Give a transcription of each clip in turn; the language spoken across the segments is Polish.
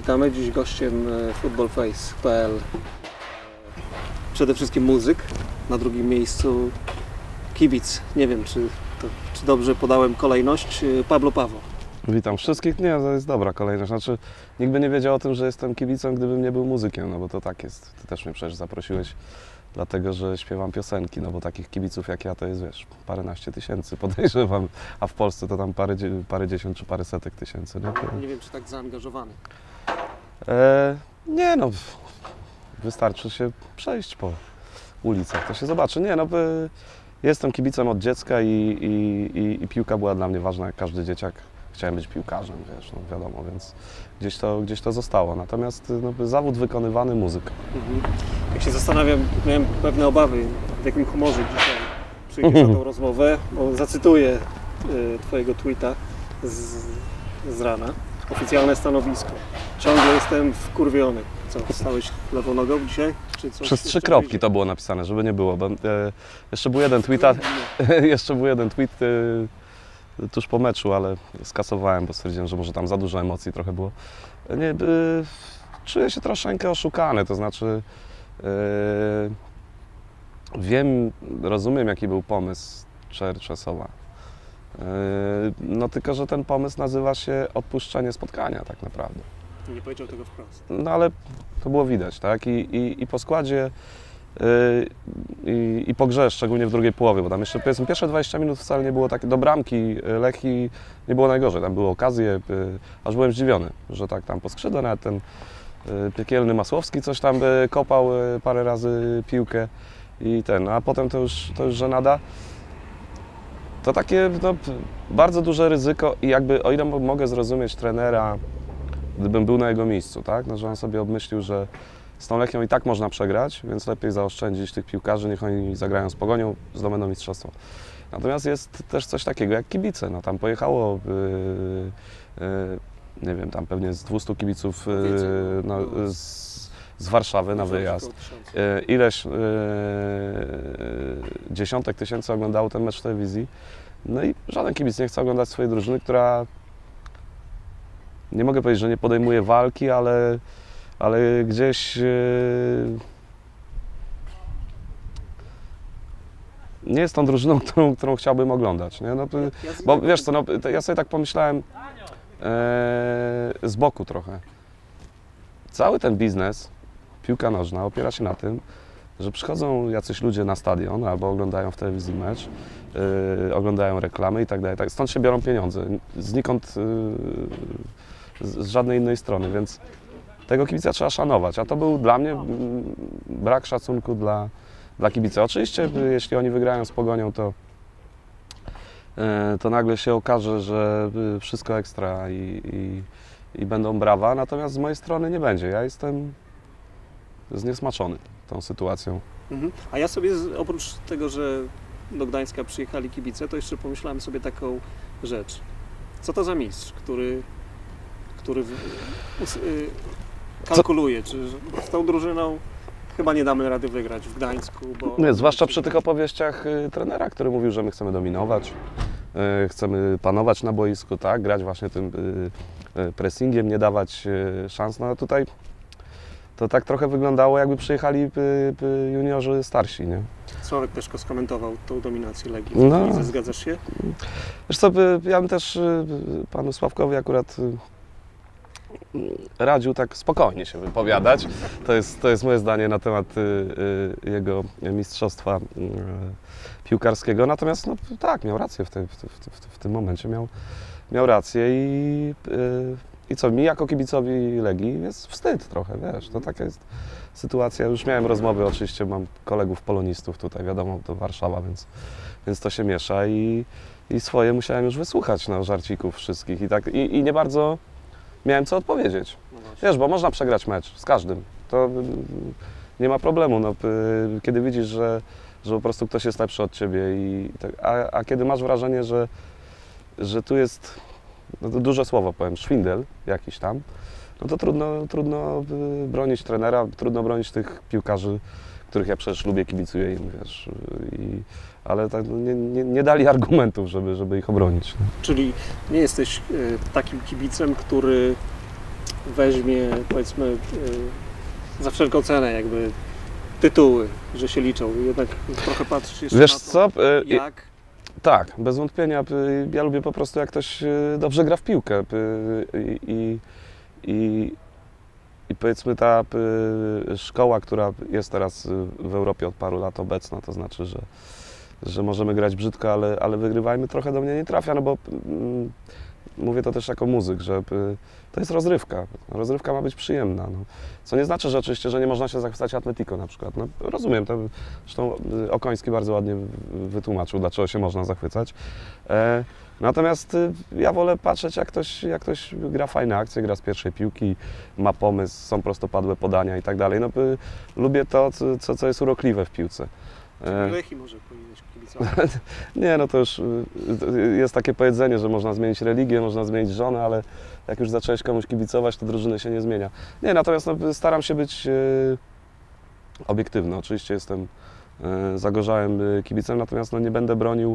witamy. Dziś gościem footballface.pl przede wszystkim muzyk, na drugim miejscu kibic. Nie wiem, czy dobrze podałem kolejność. Pablo Paweł. Witam wszystkich. Nie, to jest dobra kolejność. Znaczy, nikt by nie wiedział o tym, że jestem kibicem, gdybym nie był muzykiem, no bo to tak jest. Ty też mnie przecież zaprosiłeś, dlatego że śpiewam piosenki, no bo takich kibiców jak ja to jest, wiesz, paręnaście tysięcy podejrzewam, a w Polsce to tam parędziesiąt czy paręsetek tysięcy. No to... Nie wiem, czy tak zaangażowany. Nie no, wystarczy się przejść po ulicach, to się zobaczy. Nie no, jestem kibicem od dziecka i piłka była dla mnie ważna, jak każdy dzieciak. Chciałem być piłkarzem, wiesz, no wiadomo, więc gdzieś to zostało. Natomiast no, zawód wykonywany, muzyka. Jak się zastanawiam, miałem pewne obawy, w jakim humorze dzisiaj przyjdziesz na tą rozmowę, bo zacytuję Twojego tweeta z rana. Oficjalne stanowisko. Ciągle jestem wkurwiony. Co, stałeś lewą nogą dzisiaj? Czy coś Przez 3 kropki to było napisane, żeby nie było. Bo, jeszcze był jeden tweet tuż po meczu, ale skasowałem, bo stwierdziłem, że może tam za dużo emocji trochę było. Nie, czuję się troszeczkę oszukany, to znaczy rozumiem jaki był pomysł Czerczesowa. No tylko, że ten pomysł nazywa się odpuszczenie spotkania tak naprawdę. Nie powiedział tego wprost. No ale to było widać, tak? I po składzie i po grze, szczególnie w drugiej połowie, bo tam jeszcze powiedzmy pierwsze 20 minut wcale nie było takie, do bramki Lechii nie było najgorzej, tam były okazje, aż byłem zdziwiony, że tak tam po skrzydle nawet ten piekielny Masłowski coś tam kopał parę razy piłkę i a potem to już żenada. To takie no, bardzo duże ryzyko i jakby o ile mogę zrozumieć trenera, gdybym był na jego miejscu, tak? No, że on sobie obmyślił, że z tą Lechią i tak można przegrać, więc lepiej zaoszczędzić tych piłkarzy, niech oni zagrają z Pogonią, zdobędą mistrzostwo. Natomiast jest też coś takiego jak kibice. No, tam pojechało, nie wiem, tam pewnie z 200 kibiców z Warszawy na wyjazd. Ileś dziesiątek tysięcy oglądało ten mecz w telewizji. No i żaden kibic nie chce oglądać swojej drużyny, która, nie mogę powiedzieć, że nie podejmuje walki, ale gdzieś nie jest tą drużyną, którą chciałbym oglądać. Nie? No, bo wiesz co, no, ja sobie tak pomyślałem z boku trochę. Cały ten biznes, piłka nożna, opiera się na tym, że przychodzą jacyś ludzie na stadion albo oglądają w telewizji mecz, oglądają reklamy i tak dalej. Stąd się biorą pieniądze, znikąd z żadnej innej strony, więc tego kibica trzeba szanować, a to był dla mnie brak szacunku dla kibica. Oczywiście, jeśli oni wygrają z Pogonią, to nagle się okaże, że wszystko ekstra i będą brawa, natomiast z mojej strony nie będzie. Ja jestem zniesmaczony tą sytuacją. A ja sobie, oprócz tego, że do Gdańska przyjechali kibice, to jeszcze pomyślałem sobie taką rzecz. Co to za mistrz, który kalkuluje, czy z tą drużyną chyba nie damy rady wygrać w Gdańsku, bo... Nie, zwłaszcza przy tych opowieściach trenera, który mówił, że my chcemy dominować, chcemy panować na boisku, tak, grać właśnie tym pressingiem, nie dawać szans. No a tutaj to tak trochę wyglądało, jakby przyjechali juniorzy starsi, nie? Sławek też skomentował tą dominację Legii. No. Zgadzasz się? Wiesz co, ja bym też panu Sławkowi akurat radził tak spokojnie się wypowiadać. To jest moje zdanie na temat jego mistrzostwa piłkarskiego. Natomiast no, tak, miał rację w tym momencie. Miał rację i co, mi jako kibicowi Legii jest wstyd trochę, wiesz, to taka jest sytuacja. Już miałem rozmowy, oczywiście mam kolegów polonistów tutaj, wiadomo, to Warszawa, więc to się miesza i swoje musiałem już wysłuchać, no, żarcików wszystkich i nie bardzo miałem co odpowiedzieć. No wiesz, bo można przegrać mecz z każdym, to nie ma problemu, no, kiedy widzisz, że po prostu ktoś jest lepszy od ciebie a kiedy masz wrażenie, że tu jest, no to duże słowo powiem, szwindel jakiś tam, no to trudno bronić trenera, trudno bronić tych piłkarzy, których ja przecież lubię, kibicuję im, wiesz, ale tak, nie dali argumentów, żeby ich obronić. No. Czyli nie jesteś takim kibicem, który weźmie, powiedzmy, za wszelką cenę jakby tytuły, że się liczą. Jednak trochę patrzysz jeszcze Wiesz na to, co? jak... Tak, bez wątpienia. Ja lubię po prostu, jak ktoś dobrze gra w piłkę. I powiedzmy ta szkoła, która jest teraz w Europie od paru lat obecna, to znaczy, że możemy grać brzydko, ale wygrywajmy, trochę do mnie nie trafia, no bo mówię to też jako muzyk, że to jest rozrywka. Rozrywka ma być przyjemna. No. Co nie znaczy, że oczywiście, że nie można się zachwycać Atletico na przykład. No, rozumiem, to zresztą Okoński bardzo ładnie wytłumaczył, dlaczego się można zachwycać. Natomiast ja wolę patrzeć, jak ktoś gra fajne akcje, gra z pierwszej piłki, ma pomysł, są prostopadłe podania i tak dalej. No, lubię to, co jest urokliwe w piłce. Lechii może powinieneś kibicować. Nie, no to już jest takie powiedzenie, że można zmienić religię, można zmienić żonę, ale jak już zacząłeś komuś kibicować, to drużyny się nie zmienia. Nie, natomiast no, staram się być obiektywny. Oczywiście jestem zagorzałym kibicem, natomiast no, nie będę bronił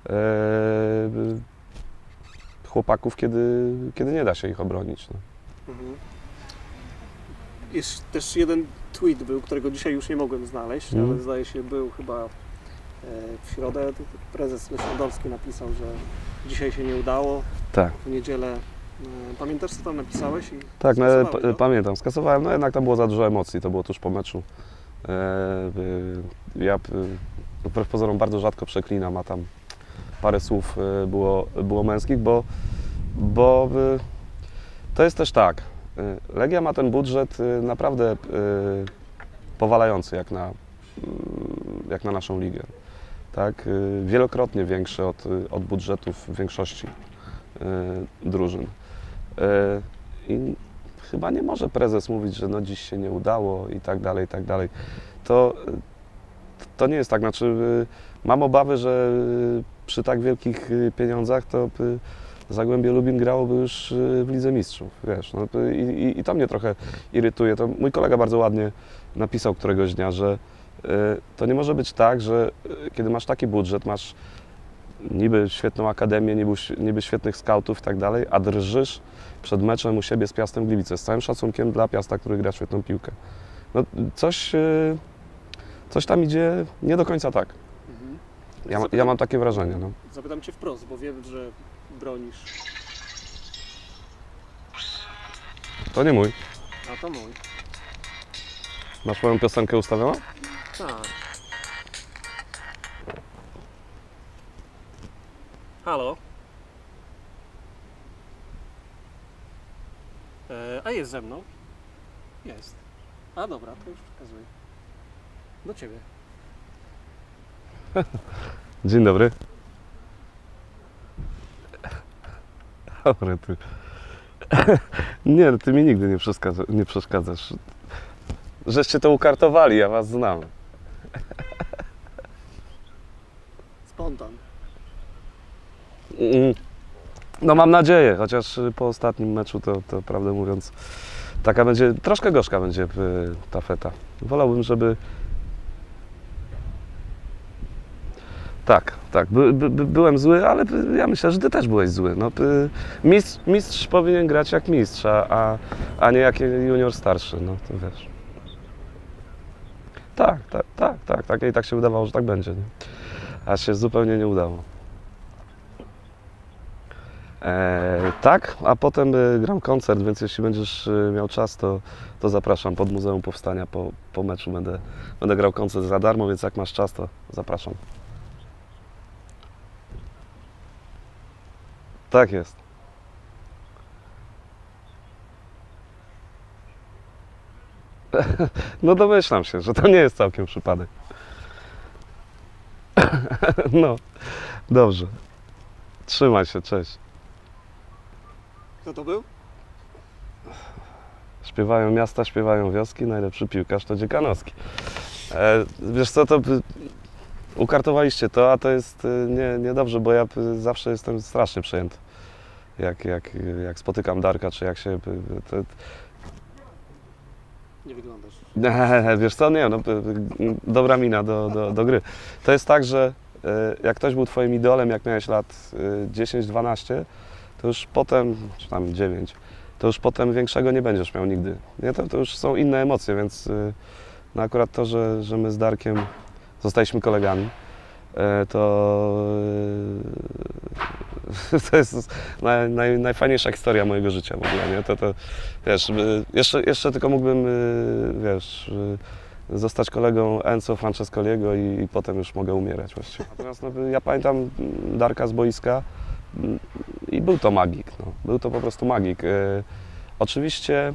chłopaków, kiedy nie da się ich obronić. No. Mhm. Jest też jeden tweet był, którego dzisiaj już nie mogłem znaleźć, ale zdaje się był chyba w środę. Prezes Leszandowski napisał, że dzisiaj się nie udało, Tak. w niedzielę. Pamiętasz, co tam napisałeś? Tak, no, pamiętam, skasowałem, no jednak tam było za dużo emocji, to było tuż po meczu. Ja wbrew pozorom bardzo rzadko przeklinam, a tam parę słów było męskich, bo to jest też tak, Legia ma ten budżet naprawdę powalający jak na naszą ligę. Tak? Wielokrotnie większy od budżetów większości drużyn. I chyba nie może prezes mówić, że no dziś się nie udało i tak dalej, i tak dalej. To nie jest tak, znaczy mam obawy, że przy tak wielkich pieniądzach to Zagłębie Lubin grałoby już w Lidze Mistrzów, wiesz, no, i to mnie trochę irytuje. To mój kolega bardzo ładnie napisał któregoś dnia, że to nie może być tak, że kiedy masz taki budżet, masz niby świetną akademię, niby świetnych skautów i tak dalej, a drżysz przed meczem u siebie z Piastem Gliwice, z całym szacunkiem dla Piasta, który gra świetną piłkę. No, coś tam idzie nie do końca tak. Ja mam takie wrażenie. No. Zapytam Cię wprost, bo wiem, że bronisz. To nie mój. A to mój. Masz moją piosenkę ustawioną? Tak. Halo? A jest ze mną? Jest. A dobra, to już przekazuję. Do Ciebie. Dzień dobry. Dobry, ty. Nie, ty mi nigdy nie przeszkadzasz. Żeście to ukartowali, ja was znam. Spontan. No mam nadzieję, chociaż po ostatnim meczu to prawdę mówiąc taka będzie, troszkę gorzka będzie ta feta. Wolałbym, żeby... Tak, byłem zły, ale ja myślę, że ty też byłeś zły. No, mistrz powinien grać jak mistrz, a nie jak junior starszy, no to wiesz. Tak, i tak się udawało, że tak będzie, nie? A się zupełnie nie udało. Tak, a potem gram koncert, więc jeśli będziesz miał czas, to zapraszam pod Muzeum Powstania po meczu. Będę grał koncert za darmo, więc jak masz czas, to zapraszam. Tak jest. No domyślam się, że to nie jest całkiem przypadek. No, dobrze. Trzymaj się, cześć. Kto to był? Śpiewają miasta, śpiewają wioski, najlepszy piłkarz to Dziekanowski. Wiesz co, to ukartowaliście to, a to jest niedobrze, bo ja zawsze jestem strasznie przejęty. Jak spotykam Darka, czy jak się... Nie wyglądasz. Wiesz co, nie, no, dobra mina do gry. To jest tak, że jak ktoś był twoim idolem, jak miałeś lat 10-12, to już potem, czy tam 9, to już potem większego nie będziesz miał nigdy. Nie? To już są inne emocje, więc no akurat to, że my z Darkiem zostaliśmy kolegami, to jest najfajniejsza historia mojego życia w ogóle, nie? To wiesz, jeszcze tylko mógłbym, wiesz, zostać kolegą Enzo Francescoliego i potem już mogę umierać właściwie. Natomiast no, ja pamiętam Darka z boiska i był to magik, no. Był to po prostu magik. Oczywiście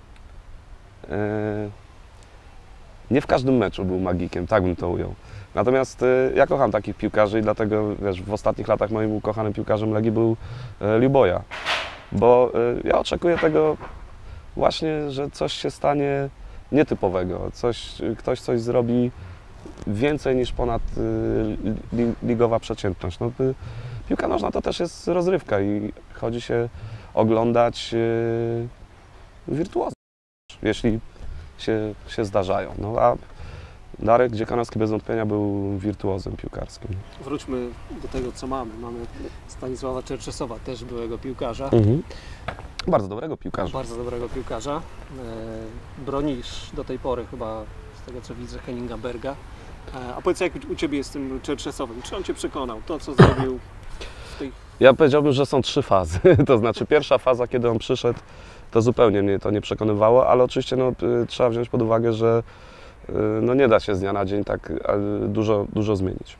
nie w każdym meczu był magikiem, tak bym to ujął. Natomiast ja kocham takich piłkarzy i dlatego, wiesz, w ostatnich latach moim ukochanym piłkarzem Legii był Liuboja. Bo ja oczekuję tego właśnie, że coś się stanie nietypowego, ktoś coś zrobi więcej niż ponad ligowa przeciętność. No, piłka nożna to też jest rozrywka i chodzi się oglądać wirtuozów, jeśli się zdarzają. No, a Darek Dziekanowski bez wątpienia był wirtuozem piłkarskim. Wróćmy do tego, co mamy. Mamy Stanisława Czerczesowa, też byłego piłkarza. Bardzo dobrego piłkarza. Bardzo dobrego piłkarza. Bronisz do tej pory chyba, z tego co widzę, Henninga Berga. A powiedz, jak u Ciebie jest z tym Czerczesowym? Czy on Cię przekonał? To, co zrobił w tej... Ja powiedziałbym, że są 3 fazy. To znaczy pierwsza faza, kiedy on przyszedł, to zupełnie mnie to nie przekonywało, ale oczywiście no, trzeba wziąć pod uwagę, że no, nie da się z dnia na dzień tak dużo zmienić.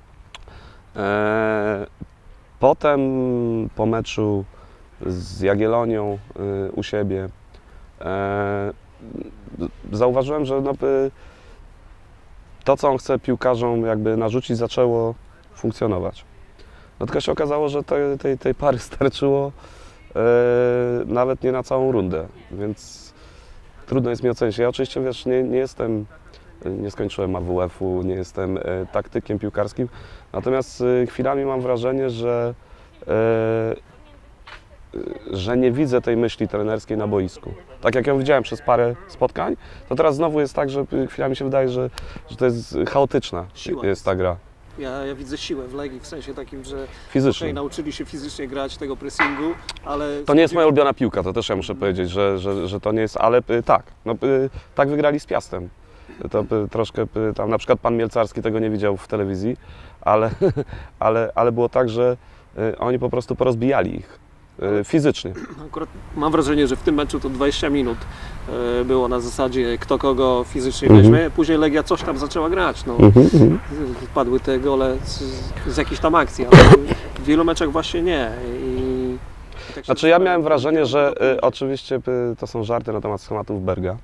Potem po meczu z Jagiellonią u siebie zauważyłem, że no, to, co on chce piłkarzom jakby narzucić, zaczęło funkcjonować. No tylko się okazało, że tej pary starczyło nawet nie na całą rundę, więc trudno jest mi ocenić. Ja oczywiście, wiesz, nie skończyłem AWF-u, nie jestem taktykiem piłkarskim, natomiast chwilami mam wrażenie, że nie widzę tej myśli trenerskiej na boisku. Tak jak ją widziałem przez parę spotkań, to teraz znowu jest tak, że chwilami się wydaje, że to jest chaotyczna jest ta gra. Ja widzę siłę w Legii w sensie takim, że fizycznie. Nauczyli się fizycznie grać tego pressingu, ale... To nie jest moja ulubiona piłka, to też ja muszę powiedzieć, że to nie jest, ale tak, no, tak wygrali z Piastem. To troszkę tam na przykład pan Mielcarski tego nie widział w telewizji, ale było tak, że oni po prostu porozbijali ich fizycznie. Akurat mam wrażenie, że w tym meczu to 20 minut było na zasadzie kto kogo fizycznie weźmie, później Legia coś tam zaczęła grać. No. Padły te gole z jakichś tam akcji, ale w wielu meczach właśnie nie. Tak znaczy ja miałem wrażenie, że oczywiście to są żarty na temat schematów Berga.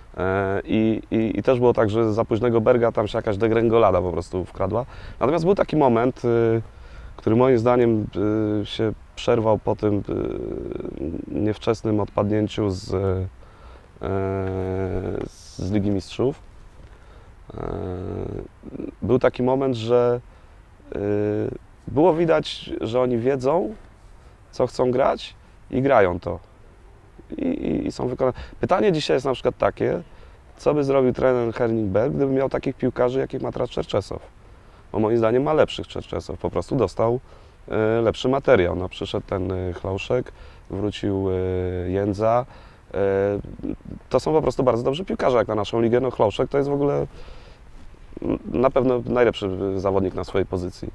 I też było tak, że za późnego Berga tam się jakaś degrengolada po prostu wkradła. Natomiast był taki moment, który moim zdaniem się przerwał po tym niewczesnym odpadnięciu z Ligi Mistrzów. Był taki moment, że było widać, że oni wiedzą, co chcą grać i grają to. I są wykonane. Pytanie dzisiaj jest na przykład takie, co by zrobił trener Henning Berg, gdyby miał takich piłkarzy, jakich ma teraz Czerczesow. Bo moim zdaniem ma lepszych Czerczesow, po prostu dostał lepszy materiał. No, przyszedł ten Chlauszek, wrócił Jędza. To są po prostu bardzo dobrzy piłkarze jak na naszą ligę. No, Chlauszek to jest w ogóle na pewno najlepszy zawodnik na swojej pozycji.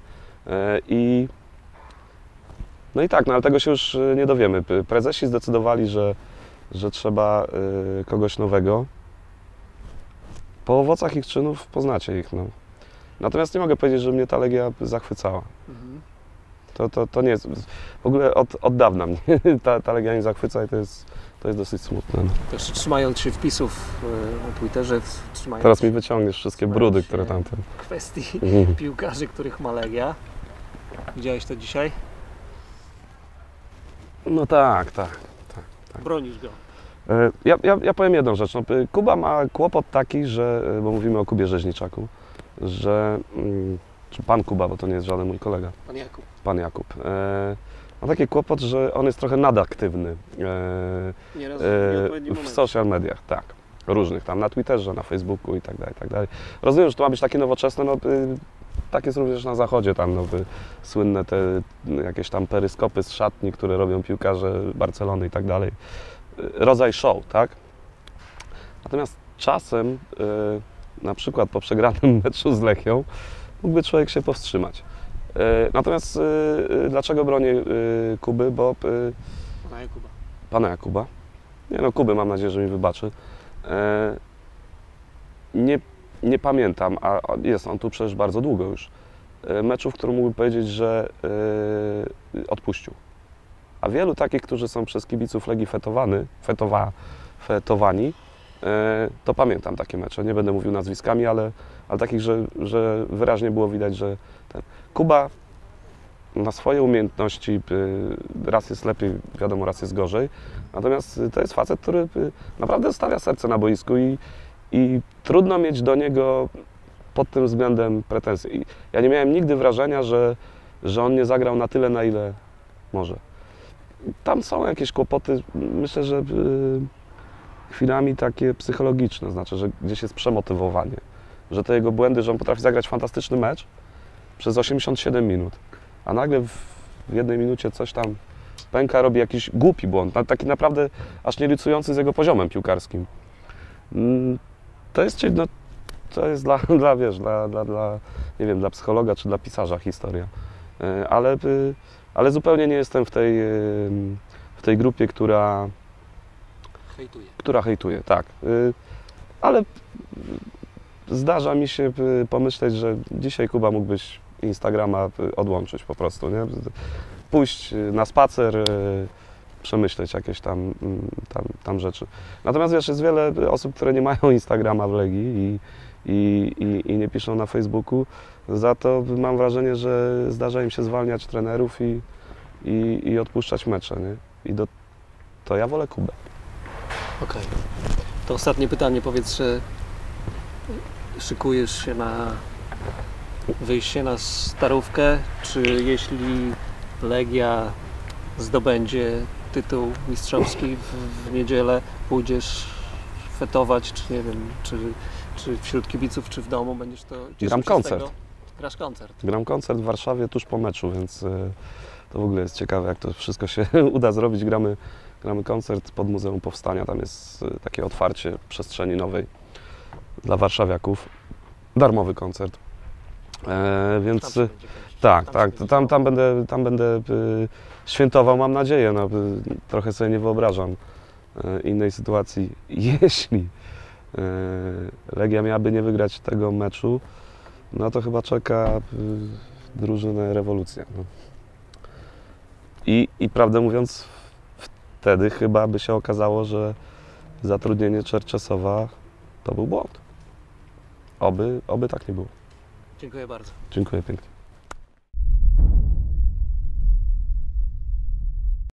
No i tak, no ale tego się już nie dowiemy. Prezesi zdecydowali, że trzeba kogoś nowego. Po owocach ich czynów poznacie ich. No. Natomiast nie mogę powiedzieć, że mnie ta Legia zachwycała. To nie jest... W ogóle od dawna mnie ta Legia nie zachwyca i to jest dosyć smutne. No. Też trzymając się wpisów na Twitterze, teraz mi wyciągniesz wszystkie brudy, które tam... Kwestii piłkarzy, których ma Legia. Widziałeś to dzisiaj? No tak. Bronisz go. Ja powiem jedną rzecz. No, Kuba ma kłopot taki, że, bo mówimy o Kubie Rzeźniczaku, że, czy pan Kuba, bo to nie jest żaden mój kolega. Pan Jakub. Ma taki kłopot, że on jest trochę nadaktywny w social mediach, tak. Różnych tam, na Twitterze, na Facebooku i tak dalej, i tak dalej. Rozumiem, że to ma być takie nowoczesne, no, tak jest również na zachodzie, tam słynne te jakieś tam peryskopy z szatni, które robią piłkarze Barcelony i tak dalej. Rodzaj show, tak? Natomiast czasem, na przykład po przegranym meczu z Lechią, mógłby człowiek się powstrzymać. Natomiast dlaczego bronię Kuby? Bo pana Jakuba. Nie no, Kuby mam nadzieję, że mi wybaczy. Nie pamiętam, a jest on tu przecież bardzo długo już, meczu, w którym mógłbym powiedzieć, że odpuścił. A wielu takich, którzy są przez kibiców Legii fetowani, to pamiętam takie mecze. Nie będę mówił nazwiskami, ale takich, że wyraźnie było widać, że Kuba ma swoje umiejętności, raz jest lepiej, wiadomo, raz jest gorzej. Natomiast to jest facet, który naprawdę stawia serce na boisku i trudno mieć do niego pod tym względem pretensje. I ja nie miałem nigdy wrażenia, że on nie zagrał na tyle, na ile może. Tam są jakieś kłopoty, myślę, że chwilami takie psychologiczne, znaczy, że gdzieś jest przemotywowanie, że te jego błędy, że on potrafi zagrać fantastyczny mecz przez 87 minut, a nagle w jednej minucie coś tam pęka, robi jakiś głupi błąd, taki naprawdę aż nie licujący z jego poziomem piłkarskim. To jest, no, to jest nie wiem, dla psychologa czy dla pisarza historia, ale zupełnie nie jestem w tej grupie, która hejtuje, tak. Ale zdarza mi się pomyśleć, że dzisiaj Kuba mógłbyś Instagrama odłączyć po prostu, nie? Pójść na spacer, przemyśleć jakieś tam rzeczy. Natomiast wiesz, jest wiele osób, które nie mają Instagrama w Legii i nie piszą na Facebooku. Za to mam wrażenie, że zdarza im się zwalniać trenerów i odpuszczać mecze, nie? To ja wolę Kubę. Okej. To ostatnie pytanie. Powiedz, że szykujesz się na wyjście na Starówkę, czy jeśli Legia zdobędzie tytuł mistrzowski w niedzielę, pójdziesz fetować, czy nie wiem, czy wśród kibiców, czy w domu będziesz to cieszył Gram się z koncert. tego? Grasz koncert. Gram koncert w Warszawie tuż po meczu, więc to w ogóle jest ciekawe, jak to wszystko się uda zrobić. Gramy koncert pod Muzeum Powstania, tam jest takie otwarcie przestrzeni nowej dla warszawiaków. Darmowy koncert. Więc tak, tam będę świętował, mam nadzieję. No, trochę sobie nie wyobrażam innej sytuacji. Jeśli Legia miałaby nie wygrać tego meczu, no to chyba czeka drużynę rewolucja. No. I prawdę mówiąc, wtedy chyba by się okazało, że zatrudnienie Czerczesowa to był błąd. Oby tak nie było. Dziękuję bardzo. Dziękuję pięknie.